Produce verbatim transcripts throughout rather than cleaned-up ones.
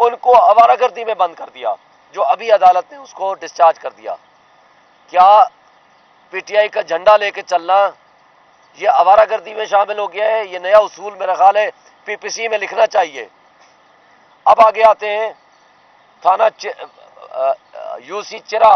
ان کو آوارہ گردی میں بند کر دیا، جو ابھی عدالت نے اس کو ڈسچارج کر دیا۔ کیا پی ٹی آئی کا جھنڈا لے کے چلنا یہ آوارہ گردی میں شامل ہو گیا ہے؟ یہ نیا اصول میرا خیال ہے پی پی سی میں لکھنا چاہیے۔ اب آگے آتے ہیں تھانہ یو سی چرا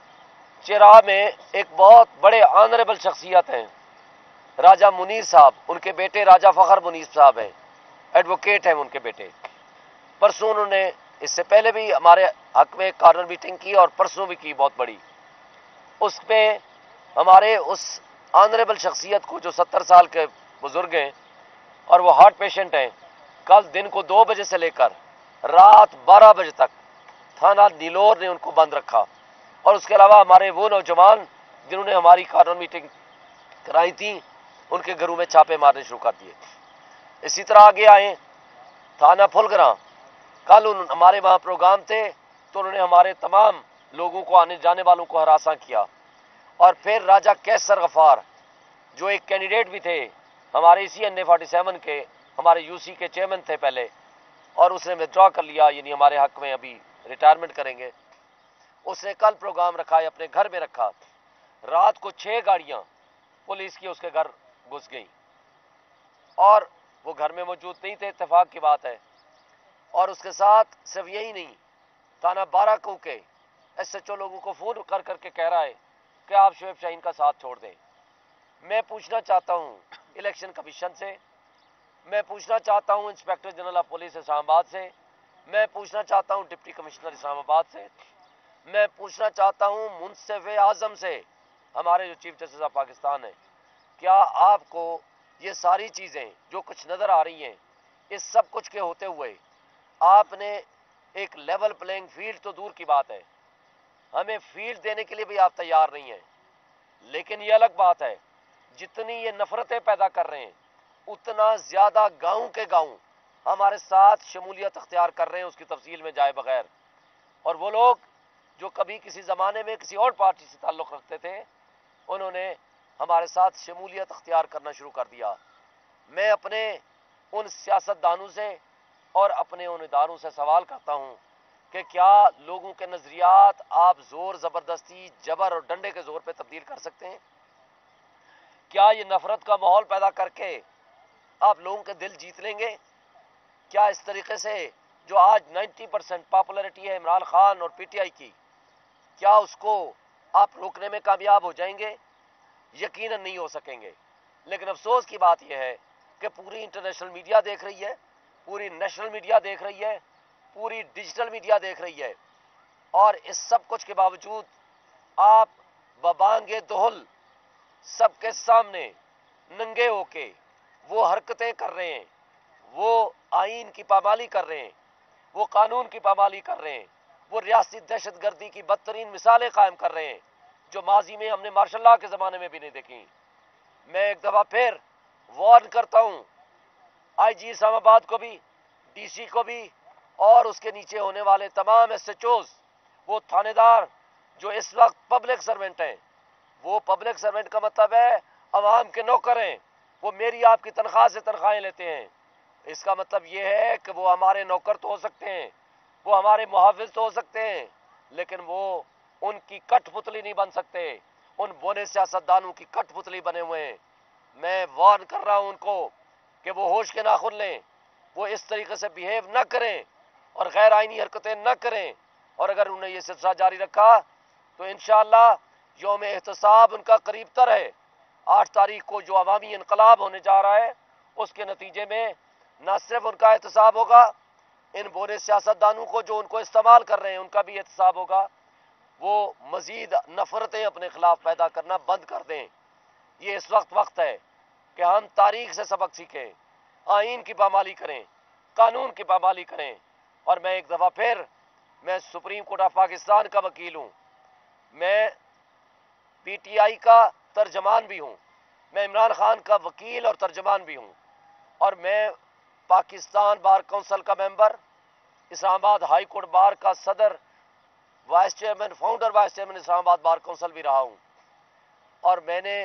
چرا میں ایک بہت بڑے آنریبل شخصیت ہیں راجہ منیر صاحب، ان کے بیٹے راجہ فخر منیر صاحب ہیں، ایڈوکیٹ ہیں ان کے بیٹے۔ پرسوں انہوں نے اس سے پہلے بھی ہمارے حق میں کارنر میٹنگ کی اور پرسوں بھی کی بہت بڑی۔ اس میں ہمارے اس آنریبل شخصیت کو جو ستر سال کے بزرگ ہیں اور وہ ہارٹ پیشنٹ ہیں، کل دن کو دو بجے سے لے کر رات بارہ بجے تک تھانہ نیلور نے ان کو بند رکھا، اور اس کے علاوہ ہمارے وہ نوجوان جنہوں نے ہماری کارنر میٹنگ کرائی تھی ان کے گھروں میں چھاپے مارنے شروع کر دیے۔ اسی طرح آگے آئے تھانہ پھلگراں، کل ان ہمارے وہاں پروگرام تھے تو انہوں نے ہمارے تمام لوگوں کو، آنے جانے والوں کو ہراساں کیا۔ اور پھر راجہ کیسر غفار جو ایک کینڈیڈیٹ بھی تھے ہمارے اسی این اے فورٹی سیون کے، ہمارے یو سی کے چیئرمین تھے پہلے، اور اس نے ودرا کر لیا، یعنی ہمارے حق میں ابھی ریٹائرمنٹ کریں گے۔ اس نے کل پروگرام رکھا ہے، اپنے گھر میں رکھا، رات کو چھ گاڑیاں پولیس کی اس کے گھر گھس گئیں اور وہ گھر میں موجود نہیں تھے، اتفاق کی بات ہے۔ اور اس کے ساتھ صرف یہی نہیں، تھانہ بارہ کو کے ایس ایچ او لوگوں کو فون کر کر کے کہہ رہا ہے کہ آپ شعیب شاہین کا ساتھ چھوڑ دیں۔ میں پوچھنا چاہتا ہوں الیکشن کمیشن سے، میں پوچھنا چاہتا ہوں inspector general of police Islamabad سے، میں پوچھنا چاہتا ہوں ڈپٹی کمشنر اسلام آباد سے، میں پوچھنا چاہتا ہوں منصف اعظم سے، ہمارے جو چیف جسٹس آف پاکستان ہیں، کیا آپ کو یہ ساری چیزیں جو کچھ نظر آ رہی ہیں، اس سب کچھ کے ہوتے ہوئے آپ نے ایک لیول پلینگ فیلڈ تو دور کی بات ہے، ہمیں فیلڈ دینے کے لیے بھی آپ تیار نہیں ہیں۔ لیکن یہ الگ بات ہے، جتنی یہ نفرتیں پیدا کر رہے ہیں اتنا زیادہ گاؤں کے گاؤں ہمارے ساتھ شمولیت اختیار کر رہے ہیں، اس کی تفصیل میں جائے بغیر۔ اور وہ لوگ جو کبھی کسی زمانے میں کسی اور پارٹی سے تعلق رکھتے تھے، انہوں نے ہمارے ساتھ شمولیت اختیار کرنا شروع کر دیا۔ میں اپنے ان سیاست دانوں سے اور اپنے ان اداروں سے سوال کرتا ہوں کہ کیا لوگوں کے نظریات آپ زور زبردستی، جبر اور ڈنڈے کے زور پہ تبدیل کر سکتے ہیں؟ کیا یہ نفرت کا ماحول پیدا کر کے آپ لوگوں کے دل جیت لیں گے؟ کیا اس طریقے سے جو آج نائنٹی پرسنٹ پاپولرٹی ہے عمران خان اور پی ٹی آئی کی، کیا اس کو آپ روکنے میں کامیاب ہو جائیں گے؟ یقیناً نہیں ہو سکیں گے۔ لیکن افسوس کی بات یہ ہے کہ پوری انٹرنیشنل میڈیا دیکھ رہی ہے، پوری نیشنل میڈیا دیکھ رہی ہے، پوری ڈیجیٹل میڈیا دیکھ رہی ہے، اور اس سب کچھ کے باوجود آپ ببانگ دہل سب کے سامنے ننگے ہو کے وہ حرکتیں کر رہے ہیں، وہ آئین کی پامالی کر رہے ہیں، وہ قانون کی پامالی کر رہے ہیں، وہ ریاستی دہشت گردی کی بدترین مثالیں قائم کر رہے ہیں جو ماضی میں ہم نے مارشل لاء کے زمانے میں بھی نہیں دیکھی۔ میں ایک دفعہ پھر وارن کرتا ہوں آئی جی اسلام آباد کو بھی، ڈی سی کو بھی، اور اس کے نیچے ہونے والے تمام ایس ایچ اوز، وہ تھانے دار جو اس وقت پبلک سرونٹ ہیں۔ وہ پبلک سرونٹ کا مطلب ہے عوام کے نوکر ہیں، وہ میری آپ کی تنخواہ سے تنخواہیں لیتے ہیں۔ اس کا مطلب یہ ہے کہ وہ ہمارے نوکر تو ہو سکتے ہیں، وہ ہمارے محافظ تو ہو سکتے ہیں، لیکن وہ ان کی کٹ پتلی نہیں بن سکتے، ان بونے سیاستدانوں کی کٹ پتلی بنے ہوئے ہیں۔ میں وارن کر رہا ہوں ان کو کہ وہ ہوش کے ناخن لیں، وہ اس طریقے سے بیہیو نہ کریں اور غیر آئینی حرکتیں نہ کریں، اور اگر انہوں نے یہ سلسلہ جاری رکھا تو انشاءاللہ یوم احتساب ان کا قریب تر ہے۔ آٹھ تاریخ کو جو عوامی انقلاب ہونے جا رہا ہے، اس کے نتیجے میں نہ صرف ان کا احتساب ہوگا، ان بونے سیاستدانوں کو جو ان کو استعمال کر رہے ہیں ان کا بھی احتساب ہوگا۔ وہ مزید نفرتیں اپنے خلاف پیدا کرنا بند کر دیں۔ یہ اس وقت وقت ہے کہ ہم تاریخ سے سبق سیکھیں، آئین کی پامالی کریں، قانون کی پامالی کریں۔ اور میں ایک دفعہ پھر میں سپریم کورٹ آف پاکستان کا وکیل ہوں، میں پی ٹی آئی کا ترجمان بھی ہوں، میں عمران خان کا وکیل اور ترجمان بھی ہوں، اور میں پاکستان بار کونسل کا ممبر، اسلام آباد ہائی کورٹ بار کا صدر، vice chairman, founder vice chairman Islamabad bar council بھی رہا ہوں، اور میں نے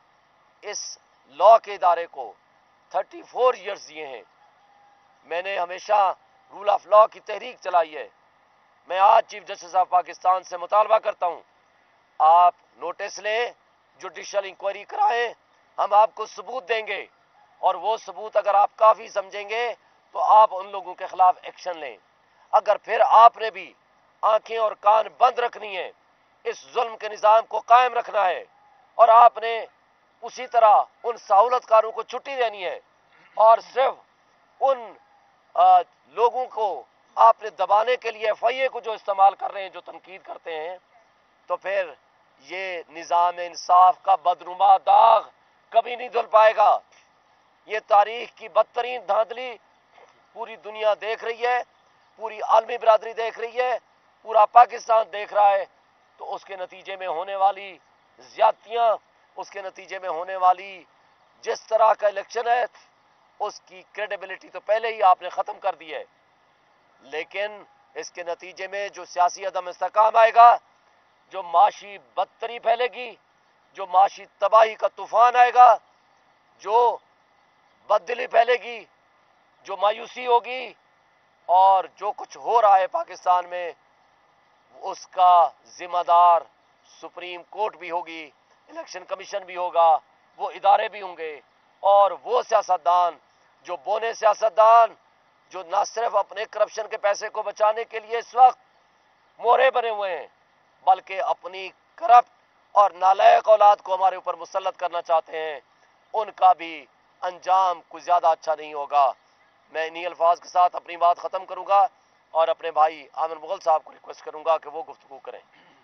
اس لا کے ادارے کو تھرٹی فور ایئرز دیے ہیں۔ میں نے ہمیشہ رول آف لا کی تحریک چلائی ہے. میں آج چیف جسٹس آف پاکستان سے مطالبہ کرتا ہوں آپ نوٹس لیں, جوڈیشل انکوائری کرائیں, ہم آپ کو ثبوت دیں گے, اور وہ ثبوت اگر آپ کافی سمجھیں گے تو آپ ان لوگوں کے خلاف ایکشن لیں. اگر پھر آپ نے بھی آنکھیں اور کان بند رکھنی ہے, اس ظلم کے نظام کو قائم رکھنا ہے, اور آپ نے اسی طرح ان سہولت کاروں کو چھٹی دینی ہے, اور صرف ان لوگوں کو آپ نے دبانے کے لیے ایف آئی اے کو جو استعمال کر رہے ہیں, جو تنقید کرتے ہیں, تو پھر یہ نظام انصاف کا بدنما داغ کبھی نہیں دھل پائے گا. یہ تاریخ کی بدترین دھاندلی پوری دنیا دیکھ رہی ہے, پوری عالمی برادری دیکھ رہی ہے, پورا پاکستان دیکھ رہا ہے. تو اس کے نتیجے میں ہونے والی زیادتیاں, اس کے نتیجے میں ہونے والی جس طرح کا الیکشن ہے, اس کی کریڈیبلٹی تو پہلے ہی آپ نے ختم کر دی ہے. لیکن اس کے نتیجے میں جو سیاسی عدم استحکام آئے گا, جو معاشی بدتری پھیلے گی, جو معاشی تباہی کا طوفان آئے گا, جو بددلی پھیلے گی, جو مایوسی ہوگی, اور جو کچھ ہو رہا ہے پاکستان میں اس کا ذمہ دار سپریم کورٹ بھی ہوگی, الیکشن کمیشن بھی ہوگا, وہ ادارے بھی ہوں گے, اور وہ سیاستدان جو بونے سیاستدان جو نہ صرف اپنے کرپشن کے پیسے کو بچانے کے لیے اس وقت مورے بنے ہوئے ہیں, بلکہ اپنی کرپٹ اور نالائق اولاد کو ہمارے اوپر مسلط کرنا چاہتے ہیں, ان کا بھی انجام کچھ زیادہ اچھا نہیں ہوگا. میں انہی الفاظ کے ساتھ اپنی بات ختم کروں گا, اور اپنے بھائی عامر مغل صاحب کو ریکویسٹ کروں گا کہ وہ گفتگو کریں.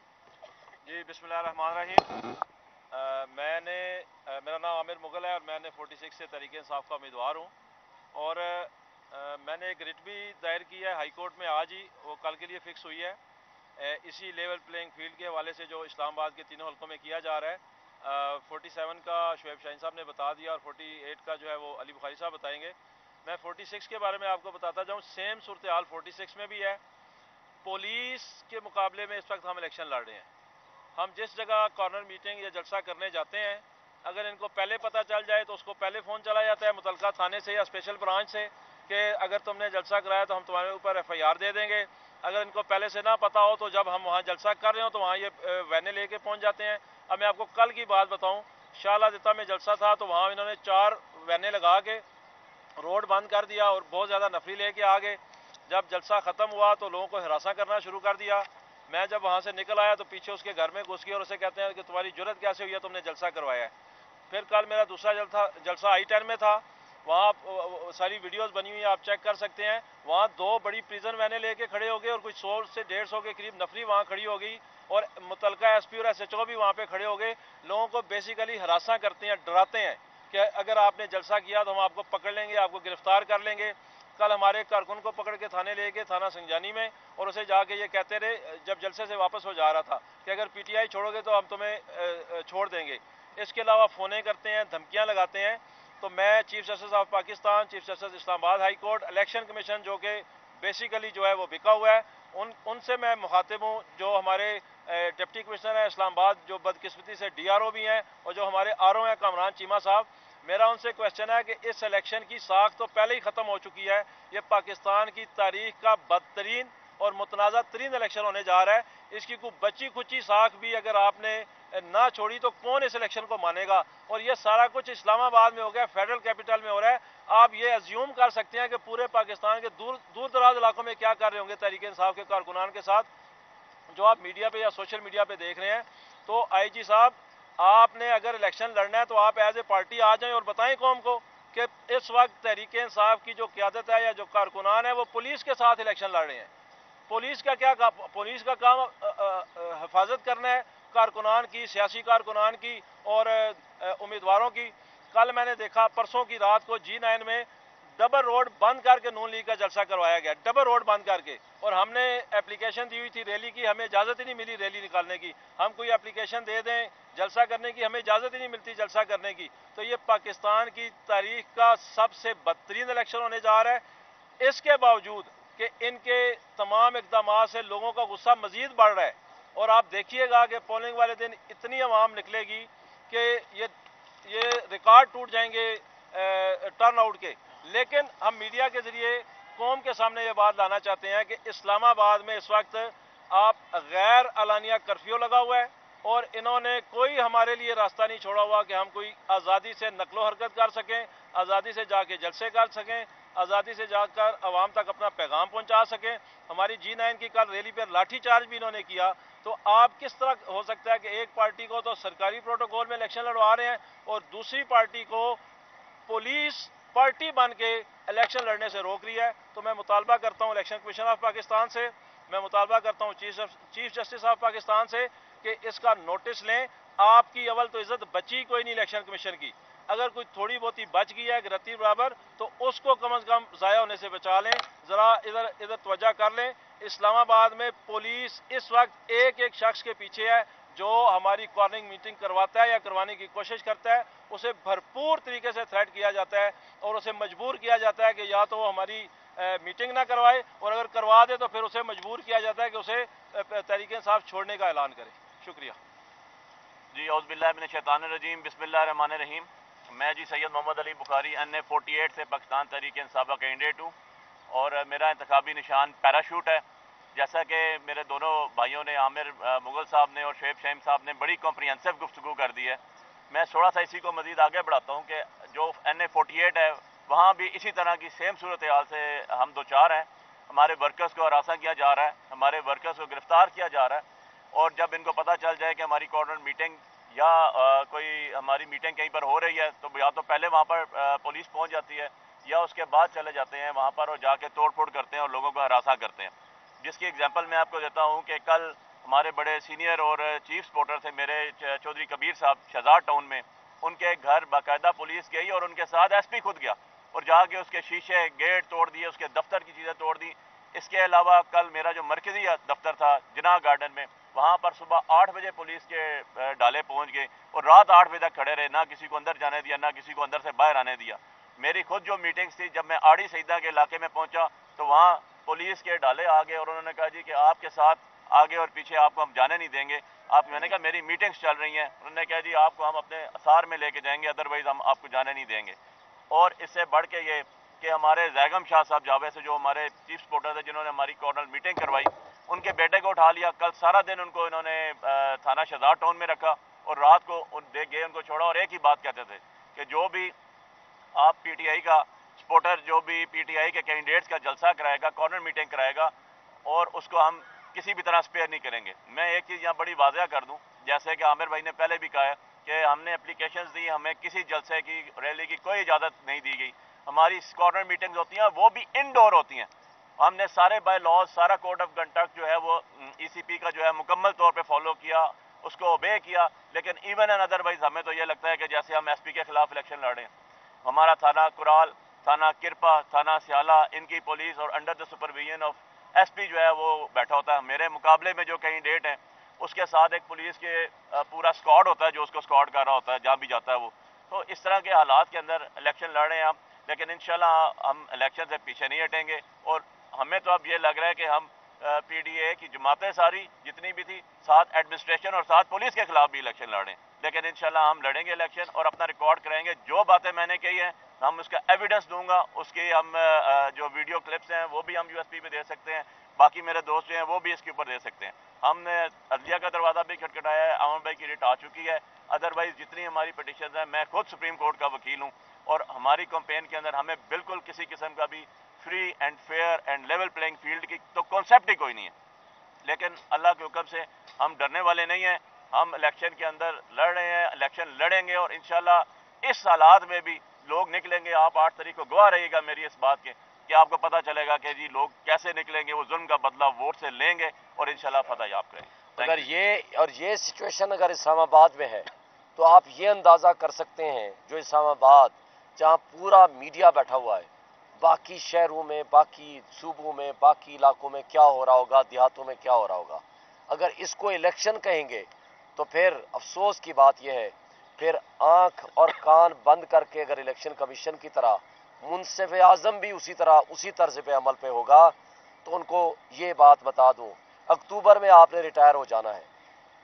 جی بسم اللہ الرحمن الرحیم. میں نے میرا نام عامر مغل ہے, اور میں نے فورٹی سکس سے تحریک انصاف کا امیدوار ہوں, اور میں نے ایک رٹ بھی دائر کی ہے ہائی کورٹ میں آج ہی, وہ کل کے لیے فکس ہوئی ہے, اسی لیول پلینگ فیلڈ کے حوالے سے جو اسلام آباد کے تینوں حلقوں میں کیا جا رہا ہے. فورٹی سیون کا شعیب شاہین صاحب نے بتا دیا, اور فورٹی ایٹ کا جو ہے وہ علی بخاری صاحب بتائیں گے. میں فورٹی سکس کے بارے میں آپ کو بتاتا جاؤں. سیم صورتحال فورٹی سکس میں بھی ہے. پولیس کے مقابلے میں اس وقت ہم الیکشن لڑ رہے ہیں. ہم جس جگہ کارنر میٹنگ یا جلسہ کرنے جاتے ہیں, اگر ان کو پہلے پتہ چل جائے تو اس کو پہلے فون چلا جاتا ہے متعلقہ تھانے سے یا اسپیشل برانچ سے کہ اگر تم نے جلسہ کرایا تو ہم تمہارے اوپر ایف آئی آر دے دیں گے. اگر ان کو پہلے سے نہ پتہ ہو تو جب ہم وہاں جلسہ کر رہے ہوں تو وہاں یہ وینیں لے کے پہنچ جاتے ہیں. اب میں آپ کو کل کی بات بتاؤں, شاہ دتا میں جلسہ تھا تو وہاں انہوں نے چار وینیں لگا کے روڈ بند کر دیا, اور بہت زیادہ نفری لے کے آگے. جب جلسہ ختم ہوا تو لوگوں کو ہراساں کرنا شروع کر دیا. میں جب وہاں سے نکل آیا تو پیچھے اس کے گھر میں گھس گیا, اور اسے کہتے ہیں کہ تمہاری جرت کیسے ہوئی ہے, تم نے جلسہ کروایا ہے. پھر کل میرا دوسرا جلسہ جلسہ آئی ٹین میں تھا, وہاں ساری ویڈیوز بنی ہوئی ہیں, آپ چیک کر سکتے ہیں. وہاں دو بڑی پریزن وینیں لے کے کھڑے ہو گئے, اور کچھ سو سے ڈیڑھ سو کے قریب نفری وہاں کھڑی ہو گئی, اور متعلقہ ایس پی اور ایس ایچ او بھی وہاں پہ کھڑے ہو گئے. لوگوں کو بیسیکلی ہراساں کرتے ہیں, ڈراتے ہیں کہ اگر آپ نے جلسہ کیا تو ہم آپ کو پکڑ لیں گے, آپ کو گرفتار کر لیں گے. کل ہمارے کارکن کو پکڑ کے تھانے لے گئے, تھانہ سنجانی میں, اور اسے جا کے یہ کہتے رہے جب جلسے سے واپس ہو جا رہا تھا کہ اگر پی ٹی آئی چھوڑو گے تو ہم تمہیں چھوڑ دیں گے. اس کے علاوہ فونیں کرتے ہیں, دھمکیاں لگاتے ہیں. تو میں chief justice of Pakistan, chief justice Islamabad high court, election commission جو کہ بیسیکلی جو ہے وہ بکا ہوا ہے, ان ان سے میں مخاطب ہوں. جو ہمارے ڈپٹی کمشنر ہیں اسلام آباد, جو بدقسمتی سے ڈی آر او بھی ہیں, اور جو ہمارے آر او ہیں کامران چیمہ صاحب, میرا ان سے کوشچن ہے کہ اس الیکشن کی ساخت تو پہلے ہی ختم ہو چکی ہے. یہ پاکستان کی تاریخ کا بدترین اور متنازع ترین الیکشن ہونے جا رہا ہے. اس کی کوئی بچی کچی ساکھ بھی اگر آپ نے نہ چھوڑی تو کون اس الیکشن کو مانے گا. اور یہ سارا کچھ اسلام آباد میں ہو گیا, فیڈرل کیپٹل میں ہو رہا ہے. آپ یہ ازیوم کر سکتے ہیں کہ پورے پاکستان کے دور دور دراز علاقوں میں کیا کر رہے ہوں گے تحریک انصاف کے کارکنان کے ساتھ, جو آپ میڈیا پہ یا سوشل میڈیا پہ دیکھ رہے ہیں. تو آئی جی صاحب, آپ نے اگر الیکشن لڑنا ہے تو آپ ایز اے پارٹی آ جائیں اور بتائیں قوم کو کہ اس وقت تحریک انصاف کی جو قیادت ہے یا جو کارکنان ہے وہ پولیس کے ساتھ الیکشن لڑ رہے ہیں. پولیس کا کیا پولیس کا کام حفاظت کرنا ہے کارکنان کی, سیاسی کارکنان کی اور امیدواروں کی. کل میں نے دیکھا پرسوں کی رات کو جی نائن میں ڈبل روڈ بند کر کے نون لیگ کا جلسہ کروایا گیا, ڈبل روڈ بند کر کے. اور ہم نے اپلیکیشن دی ہوئی تھی ریلی کی, ہمیں اجازت ہی نہیں ملی ریلی نکالنے کی. ہم کوئی اپلیکیشن دے دیں جلسہ کرنے کی, ہمیں اجازت ہی نہیں ملتی جلسہ کرنے کی. تو یہ پاکستان کی تاریخ کا سب سے بدترین الیکشن ہونے جا رہا ہے. اس کے باوجود کہ ان کے تمام اقدامات سے لوگوں کا غصہ مزید بڑھ رہا ہے, اور آپ دیکھیے گا کہ پولنگ والے دن اتنی عوام نکلے گی کہ یہ یہ ریکارڈ ٹوٹ جائیں گے ٹرن آؤٹ کے. لیکن ہم میڈیا کے ذریعے قوم کے سامنے یہ بات لانا چاہتے ہیں کہ اسلام آباد میں اس وقت آپ غیر اعلانیہ کرفیو لگا ہوا ہے اور انہوں نے کوئی ہمارے لیے راستہ نہیں چھوڑا ہوا کہ ہم کوئی آزادی سے نقل و حرکت کر سکیں، آزادی سے جا کے جلسے کر سکیں، آزادی سے جا کر عوام تک اپنا پیغام پہنچا سکیں۔ ہماری جی نائن کی کل ریلی پر لاٹھی چارج بھی انہوں نے کیا۔ تو آپ کس طرح ہو سکتا ہے کہ ایک پارٹی کو تو سرکاری پروٹوکول میں الیکشن لڑوا رہے ہیں اور دوسری پارٹی کو پولیس پارٹی بن کے الیکشن لڑنے سے روک رہی ہے؟ تو میں مطالبہ کرتا ہوں الیکشن کمیشن آف پاکستان سے، میں مطالبہ کرتا ہوں چیف جسٹس آف پاکستان سے کہ اس کا نوٹس لیں۔ آپ کی اول تو عزت بچی کوئی نہیں الیکشن کمیشن کی، اگر کوئی تھوڑی بہت ہی بچ گئی ہے ایک رتی برابر تو اس کو کم از کم ضائع ہونے سے بچا لیں، ذرا ادھر ادھر توجہ کر لیں۔ اسلام آباد میں پولیس اس وقت ایک ایک شخص کے پیچھے ہے جو ہماری کارننگ میٹنگ کرواتا ہے یا کروانے کی کوشش کرتا ہے، اسے بھرپور طریقے سے تھریٹ کیا جاتا ہے اور اسے مجبور کیا جاتا ہے کہ یا تو وہ ہماری میٹنگ نہ کروائے اور اگر کروا دے تو پھر اسے مجبور کیا جاتا ہے کہ اسے تحریک انصاف چھوڑنے کا اعلان کرے۔ شکریہ جی اعوذ باللہ من الشیطان الرجیم، بسم اللہ الرحمن الرحیم۔ میں جی Syed Muhammad Ali Bukhari N A forty eight سے پاکستان تحریک انصاف کا کینڈیڈیٹ ہوں اور میرا انتخابی نشان پیراشوٹ ہے۔ جیسا کہ میرے دونوں بھائیوں نے عامر مغل صاحب نے اور شعیب شہیم صاحب نے بڑی کمپریہنسو گفتگو کر دی ہے، میں تھوڑا سا اسی کو مزید آگے بڑھاتا ہوں کہ جو این اے فورٹی ایٹ ہے وہاں بھی اسی طرح کی سیم صورتحال سے ہم دو چار ہیں۔ ہمارے ورکرز کو ہراساں کیا جا رہا ہے، ہمارے ورکرز کو گرفتار کیا جا رہا ہے، اور جب ان کو پتہ چل جائے کہ ہماری کارنر میٹنگ یا آ, کوئی ہماری میٹنگ کہیں پر ہو رہی ہے تو یا تو پہلے وہاں پر آ, پولیس پہنچ جاتی ہے یا اس کے بعد چلے جاتے ہیں وہاں پر اور جا کے توڑ پھوڑ کرتے ہیں اور لوگوں کو ہراساں کرتے ہیں۔ جس کی اگزامپل میں آپ کو دیتا ہوں کہ کل ہمارے بڑے سینئر اور چیف سپورٹر تھے میرے چودھری کبیر صاحب شہزاد ٹاؤن میں، ان کے گھر باقاعدہ پولیس گئی اور ان کے ساتھ ایس پی خود گیا اور جا کے اس کے شیشے گیٹ توڑ دیے، اس کے دفتر کی چیزیں توڑ دی۔ اس کے علاوہ کل میرا جو مرکزی دفتر تھا جناح گارڈن میں، وہاں پر صبح آٹھ بجے پولیس کے ڈالے پہنچ گئے اور رات آٹھ بجے تک کھڑے رہے، نہ کسی کو اندر جانے دیا نہ کسی کو اندر سے باہر آنے دیا۔ میری خود جو میٹنگز تھی، جب میں آڑی سیدہ کے علاقے میں پہنچا تو وہاں پولیس کے ڈالے آ گئے اور انہوں نے کہا جی کہ آپ کے ساتھ آگے اور پیچھے آپ کو ہم جانے نہیں دیں گے۔ آپ میں نے کہا میری میٹنگز چل رہی ہیں، انہوں نے کہا جی آپ کو ہم اپنے اثار میں لے کے جائیں گے، ادروائز ہم آپ کو جانے نہیں دیں گے۔ اور اس سے بڑھ کے یہ کہ ہمارے زیگم شاہ صاحب جاوے سے جو ہمارے چیف سپورٹر تھے جنہوں نے ہماری کارنر میٹنگ کروائی، ان کے بیٹے کو اٹھا لیا، کل سارا دن ان کو انہوں نے تھانہ شہزاد ٹاؤن میں رکھا اور رات کو دیکھ گئے ان کو چھوڑا اور ایک ہی بات کہتے تھے کہ جو بھی آپ پی ٹی آئی کا سپورٹر جو بھی پی ٹی آئی کے کینڈیڈیٹس کا جلسہ کرائے گا، کارنر میٹنگ کرائے گا، اور اس کو ہم کسی بھی طرح سپیئر نہیں کریں گے۔ میں ایک چیز یہاں بڑی واضح کر دوں، جیسے کہ عامر بھائی نے پہلے بھی کہا ہے کہ ہم نے اپلیکیشنز دی، ہمیں کسی جلسے کی ریلی کی کوئی اجازت نہیں دی گئی۔ ہماری کارنر میٹنگز ہوتی ہیں وہ بھی انڈور ہوتی ہیں، ہم نے سارے بائی لاز سارا کوڈ آف کنڈکٹ جو ہے وہ ای سی پی کا جو ہے مکمل طور پہ فالو کیا، اس کو اوبے کیا، لیکن ایون اینڈ ادروائز ہمیں تو یہ لگتا ہے کہ جیسے ہم ایس پی کے خلاف الیکشن لڑیں۔ ہمارا تھانہ کرال، تھانہ کرپا، تھانہ سیالہ، ان کی پولیس اور under the supervision of S P جو ہے وہ بیٹھا ہوتا ہے۔ میرے مقابلے میں جو کینڈیڈیٹ ہیں اس کے ساتھ ایک پولیس کے پورا اسکواڈ ہوتا ہے جو اس کو اسکواڈ کر رہا ہوتا ہے جہاں بھی جاتا ہے وہ۔ تو اس طرح کے حالات کے اندر الیکشن لڑ رہے ہیں ہم، لیکن انشاءاللہ ہم الیکشن سے پیچھے نہیں ہٹیں گے، اور ہمیں تو اب یہ لگ رہا ہے کہ ہم پی ڈی اے کی جماعتیں ساری جتنی بھی تھی ساتھ ایڈمنسٹریشن اور ساتھ پولیس کے خلاف بھی الیکشن لڑیں، لیکن انشاءاللہ ہم لڑیں گے الیکشن اور اپنا ریکارڈ کریں گے۔ جو باتیں میں نے کہی ہیں ہم اس کا ایویڈنس دوں گا، اس کی ہم جو ویڈیو کلپس ہیں وہ بھی ہم یو ایس پی پہ دے سکتے ہیں، باقی میرے دوست جو ہیں وہ بھی اس کے اوپر دے سکتے ہیں۔ ہم نے عدلیہ کا دروازہ بھی کھٹکھٹایا ہے، عوام بھائی کی ریٹ آ چکی ہے، ادروائز جتنی ہماری پٹیشنز ہیں، میں خود سپریم کورٹ کا وکیل ہوں اور ہماری کمپین کے اندر ہمیں بالکل کسی قسم کا بھی free and fair and level playing field کی تو کانسیپٹ ہی کوئی نہیں ہے، لیکن اللہ کے حکم سے ہم ڈرنے والے نہیں ہیں، ہم الیکشن کے اندر لڑ رہے ہیں، الیکشن لڑیں گے اور انشاءاللہ اس حالات میں بھی لوگ نکلیں گے۔ آپ آٹھ تاریخ کو گواہ رہیے گا میری اس بات کے کہ آپ کو پتہ چلے گا کہ جی لوگ کیسے نکلیں گے، وہ ظلم کا بدلہ ووٹ سے لیں گے اور انشاءاللہ فتح یاب کریں گے۔ اگر یہ اور یہ سچویشن اگر اسلام آباد میں ہے تو آپ یہ اندازہ کر سکتے ہیں جو اسلام آباد جہاں پورا میڈیا بیٹھا ہوا ہے، باقی شہروں میں، باقی صوبوں میں، باقی علاقوں میں کیا ہو رہا ہوگا، دیہاتوں میں کیا ہو رہا ہوگا۔ اگر اس کو الیکشن کہیں گے تو پھر افسوس کی بات یہ ہے، پھر آنکھ اور کان بند کر کے اگر الیکشن کمیشن کی طرح منصف اعظم بھی اسی طرح اسی طرز پہ عمل پہ ہوگا تو ان کو یہ بات بتا دوں، اکتوبر میں آپ نے ریٹائر ہو جانا ہے۔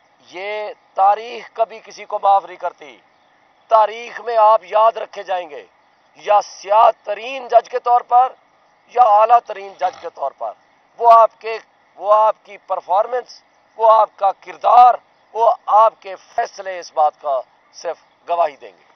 یہ تاریخ کبھی کسی کو معاف نہیں کرتی، تاریخ میں آپ یاد رکھے جائیں گے یا سیاہ ترین جج کے طور پر یا اعلیٰ ترین جج کے طور پر وہ آپ کے وہ آپ کی پرفارمنس، وہ آپ کا کردار، وہ آپ کے فیصلے اس بات کا صرف گواہی دیں گے۔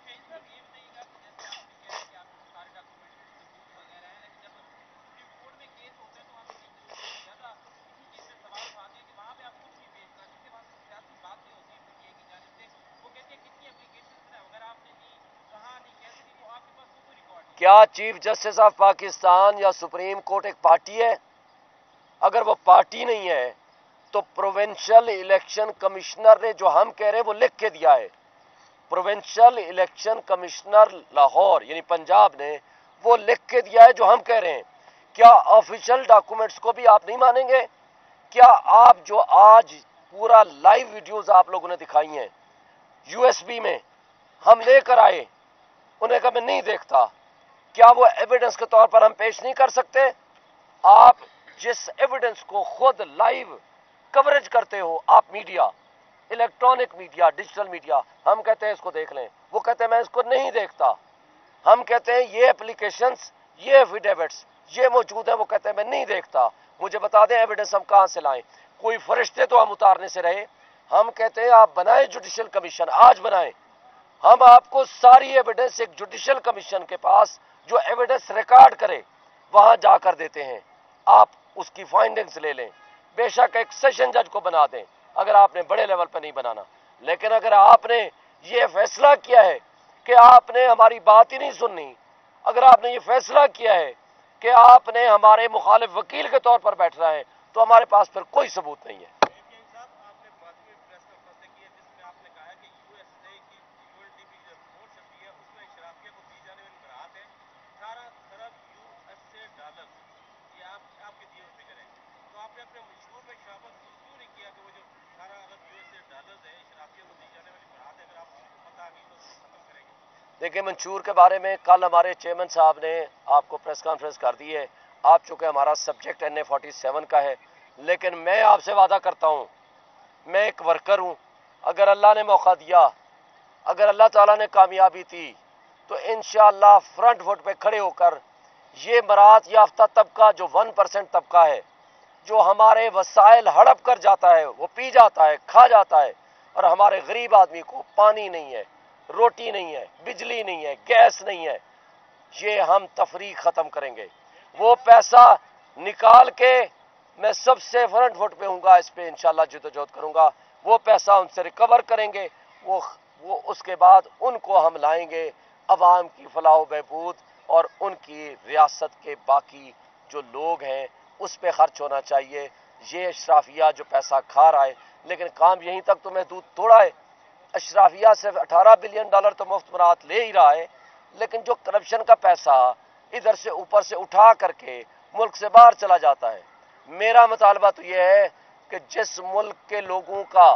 کیا چیف جسٹس آف پاکستان یا سپریم کورٹ ایک پارٹی ہے؟ اگر وہ پارٹی نہیں ہے تو پروونشل الیکشن کمشنر نے جو ہم کہہ رہے ہیں وہ لکھ کے دیا ہے۔ پروونشل الیکشن کمشنر لاہور یعنی پنجاب نے وہ لکھ کے دیا ہے جو ہم کہہ رہے ہیں۔ کیا آفیشل ڈاکومنٹس کو بھی آپ نہیں مانیں گے؟ کیا آپ جو آج پورا لائیو ویڈیوز آپ لوگوں نے دکھائی ہیں یو ایس بی میں ہم لے کر آئے، انہیں کہا میں نہیں دیکھتا، کیا وہ ایویڈنس کے طور پر ہم پیش نہیں کر سکتے؟ آپ جس ایویڈنس کو خود لائیو کوریج کرتے ہو، آپ media, electronic media, digital media, ہم کہتے ہیں اس کو دیکھ لیں، وہ کہتے ہیں میں اس کو نہیں دیکھتا۔ ہم کہتے ہیں یہ اپلیکیشنز، یہ ایفیڈیوٹس یہ موجود ہیں، وہ کہتے ہیں میں نہیں دیکھتا، مجھے بتا دیں ایویڈنس ہم کہاں سے لائیں۔ کوئی فرشتے تو ہم اتارنے سے رہے۔ ہم کہتے ہیں آپ بنائیں جوڈیشل کمیشن، آج بنائیں، ہم آپ کو ساری ایویڈنس ایک جوڈیشل کمیشن کے پاس جو ایویڈنس ریکارڈ کرے وہاں جا کر دیتے ہیں، آپ اس کی فائنڈنگز لے لیں۔ بے شک ایک سیشن جج کو بنا دیں اگر آپ نے بڑے لیول پہ نہیں بنانا، لیکن اگر آپ نے یہ فیصلہ کیا ہے کہ آپ نے ہماری بات ہی نہیں سننی، اگر آپ نے یہ فیصلہ کیا ہے کہ آپ نے ہمارے مخالف وکیل کے طور پر بیٹھنا ہے تو ہمارے پاس پھر کوئی ثبوت نہیں ہے۔ دیکھیں منشور کے بارے میں کل ہمارے چیئرمین صاحب نے آپ کو پریس کانفرنس کر دی ہے، آپ چونکہ ہمارا subject N A forty seven کا ہے، لیکن میں آپ سے وعدہ کرتا ہوں، میں ایک ورکر ہوں، اگر اللہ نے موقع دیا، اگر اللہ تعالیٰ نے کامیابی دی تو انشاءاللہ فرنٹ فٹ پہ کھڑے ہو کر یہ برات یافتہ طبقہ جو ون پرسنٹ طبقہ ہے، جو ہمارے وسائل ہڑپ کر جاتا ہے، وہ پی جاتا ہے، کھا جاتا ہے، اور ہمارے غریب آدمی کو پانی نہیں ہے، روٹی نہیں ہے، بجلی نہیں ہے، گیس نہیں ہے، یہ ہم تفریق ختم کریں گے۔ وہ پیسہ نکال کے میں سب سے فرنٹ فٹ پہ ہوں گا، اس پہ انشاءاللہ جدوجہد کروں گا، وہ پیسہ ان سے ریکور کریں گے، وہ وہ اس کے بعد ان کو ہم لائیں گے عوام کی فلاح و بہبود اور ان کی ریاست کے باقی جو لوگ ہیں اس پہ خرچ ہونا چاہیے۔ یہ اشرافیہ جو پیسہ کھا رہا ہے، لیکن کام یہیں تک تو محدود تھوڑا ہے، اشرافیہ صرف اٹھارہ بلین ڈالر تو مفت برات لے ہی رہا ہے، لیکن جو کرپشن کا پیسہ ادھر سے اوپر سے اٹھا کر کے ملک سے باہر چلا جاتا ہے۔ میرا مطالبہ تو یہ ہے کہ جس ملک کے لوگوں کا،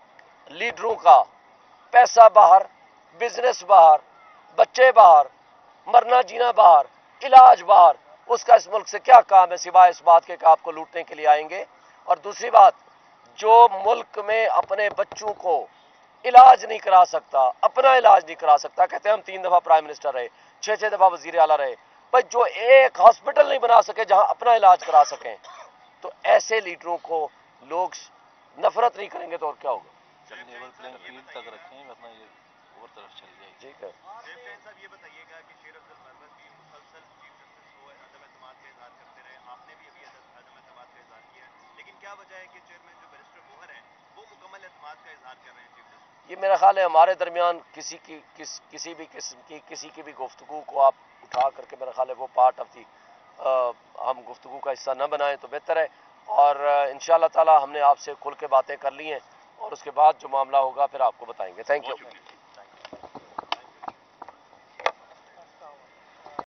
لیڈروں کا پیسہ باہر، بزنس باہر، بچے باہر، مرنا جینا باہر، علاج باہر، اس کا اس ملک سے کیا کام ہے سوائے اس بات کے کہ آپ کو لوٹنے کے لیے آئیں گے۔ اور دوسری بات، جو ملک میں اپنے بچوں کو علاج نہیں کرا سکتا، اپنا علاج نہیں کرا سکتا، کہتے ہیں ہم تین دفعہ پرائم منسٹر رہے، چھ چھ دفعہ وزیر اعلیٰ رہے، بھائی جو ایک ہاسپٹل نہیں بنا سکے جہاں اپنا علاج کرا سکیں، تو ایسے لیڈروں کو لوگ نفرت نہیں کریں گے تو اور کیا ہوگا؟ لیول پلینگ فیلڈ تک رکھیں ورنہ یہ اور طرف چل جائے گی۔ ٹھیک ہے، صاحب یہ بتائیے گا کہ شیر افضل مرمت بھی مسلسل چیف جسٹس کو عدم اعتماد کا اظہار کرتے رہے، آپ نے بھی ابھی عدم اعتماد کا اظہار کیا ہے، لیکن کیا وجہ ہے کہ چیئرمین جو بیرسٹر گوہر ہیں وہ مکمل اعتماد کا اظہار کر رہے ہیں چیف جسٹس؟ یہ میرا خیال ہے ہمارے درمیان کسی کی کس کسی بھی قسم کی کسی کی بھی گفتگو کو آپ اٹھا کر کے میرا خیال ہے وہ پارٹ آف دی ہم گفتگو کا حصہ نہ بنائیں تو بہتر ہے، اور انشاءاللہ تعالی ہم نے آپ سے کھل کے باتیں کر لی ہیں اور اس کے بعد جو معاملہ ہوگا پھر آپ کو بتائیں گے۔ Thank you.